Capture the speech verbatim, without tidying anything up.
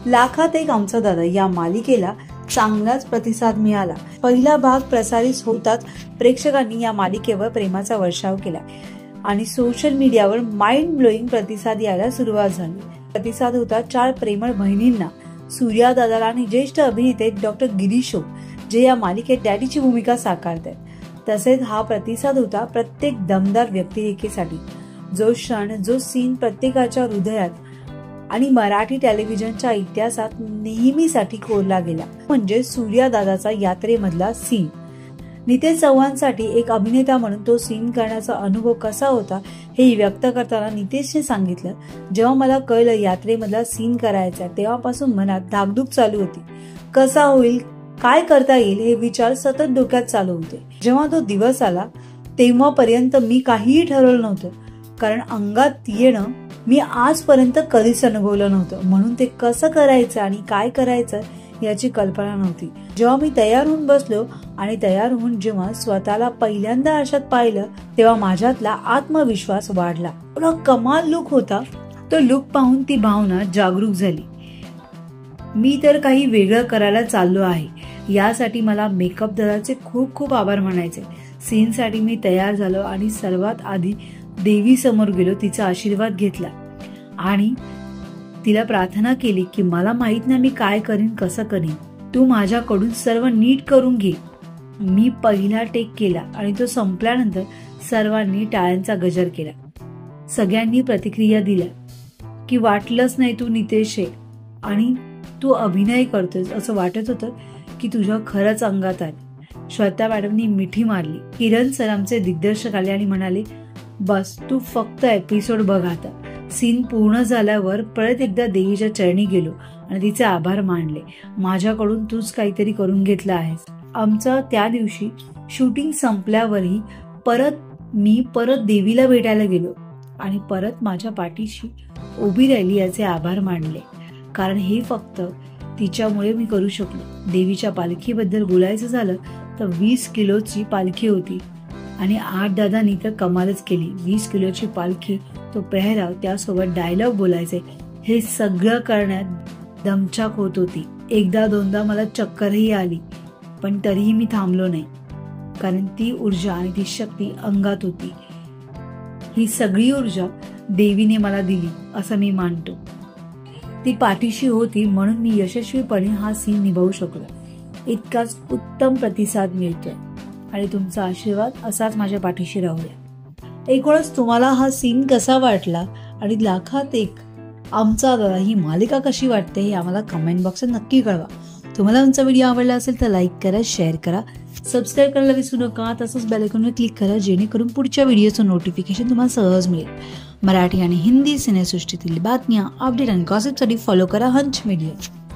लाखात एक आमचा दादा या मालिकेला चांगलाच प्रतिसाद मिळाला। पहिला भाग प्रसारित होताच प्रेक्षकांनी या मालिकेवर प्रेमाचा वर्षाव केला आणि सोशल मीडियावर माइंड ब्लोईंग प्रतिसाद यायला सुरुवात झाली। प्रतिसाद होता चार प्रेमळ बहिणींना, सूर्या दादाला आणि ज्येष्ठ अभिनेते डॉक्टर गिरीश ओक जे या मालिकेत डॅडीची भूमिका साकारतात। तसेच हा प्रतिसाद होता प्रत्येक दमदार व्यक्तिरेखेसाठी, जो क्षण जो सीन प्रत्येकाच्या हृदयात आणि मराठी टेलिव्हिजनच्या इतिहासात नेहमीसाठी कोरला गेला, म्हणजे सूर्या दादाचा यात्रेमधला सीन। नितेश चव्हाणसाठी एक अभिनेता म्हणून तो सीन करण्याचा अनुभव कसा होता हे व्यक्त करताना नितेशने सांगितलं, जेव्हा मला कळलं यात्रेमधला सीन करायचा तेव्हापासून मनात धाकधूक चालू होती। कसा होईल, काय करता येईल हे विचार सतत डोक्यात चालू होते। जेव्हा तो दिवस आला तेव्हापर्यंत मी काहीही ठरवलं नव्हतं, कारण अंगात येणं मी आजपर्यंत कधीच अनुभवलं नव्हतं, म्हणून ते कसं करायचं आणि काय करायचं याची कल्पना नव्हती। जेव्हा मी तयार होऊन बसलो आणि तयार होऊन जेव्हा स्वतःला पहिल्यांदा आरशात पाहिलं तेव्हा माझ्यातला आत्मविश्वास वाढला। एवढा कमाल लुक होता, तो लुक पाहून ती भावना जागरूक झाली। मी तर काही वेगळं करायला चाललो आहे। यासाठी मला मेकअप दादाचे खूप खूप आभार म्हणायचे। सीनसाठी मी तयार झालो आणि सर्वात आधी देवी समोर गेलो, तिचा आशीर्वाद घेतला आणि तिला प्रार्थना केली की मला माहित नाही मी काय करीन, कसं करीन, तू माझ्याकडून सर्व नीट करून घे। मी पहिला टेक केला आणि तो संपल्यानंतर सर्वांनी टाळ्यांचा गजर केला। सगळ्यांनी प्रतिक्रिया दिल्या की वाटलंच नाही तू नितेश आहे आणि तू अभिनय करतोस, असं वाटत होतं की तुझ्या खरंच अंगात आहे। श्वेता मॅडमनी मिठी मारली। किरण सर आमचे दिग्दर्शक आले आणि म्हणाले, बस तू फक्त एपिसोड बघ आता। सीन पूर्ण झाल्यावर परत एकदा देवीच्या चरणी गेलो आणि तिचे आभार मानले। माझ्याकडून तूच काहीतरी करून घेतलं आहेस। आमचं त्या दिवशी शूटिंग संपल्यावरही परत मी परत देवीला भेटायला गेलो आणि परत माझ्या पाठीशी उभी राहिली याचे आभार मानले, कारण हे फक्त तिच्यामुळे मी करू शकलो। देवीच्या पालखीबद्दल बोलायचं झालं तर वीस किलोची पालखी होती आणि आठ दादांनी तर कमालच केली। वीस किलोची पालखी, तो पेहराव, त्यासोबत डायलॉग बोलायचे, हे सगळं करण्यात दमछाक होत होती। एकदा दोनदा मला चक्करही आली, पण तरीही मी थांबलो नाही, कारण ती ऊर्जा आणि ती शक्ती अंगात होती। ही सगळी ऊर्जा देवीने मला दिली असं मी मानतो। ती पाठीशी होती म्हणून मी यशस्वीपणे हा सीन निभावू शकलो। इतकाच उत्तम प्रतिसाद मिळतोय आणि तुमचा आशीर्वाद असाच माझ्या पाठीशी राहूया। एकूणच तुम्हाला हा सीन कसा वाटला आणि लाखात एक आमचा दादा ही मालिका कशी वाटते हे आम्हाला कमेंट बॉक्समध्ये नक्की कळवा। तुम्हाला आमचा व्हिडिओ आवडला असेल तर लाईक करा, शेअर करा, सबस्क्राईब करायला विसरू नका। तसंच बेल आयकॉनवर क्लिक करा जेणेकरून पुढच्या व्हिडिओचं नोटिफिकेशन तुम्हाला सहज मिळेल। मराठी आणि हिंदी सिनेसृष्टीतील बातम्या, अपडेट आणि गॉसिपसाठी फॉलो करा हंच मीडिया।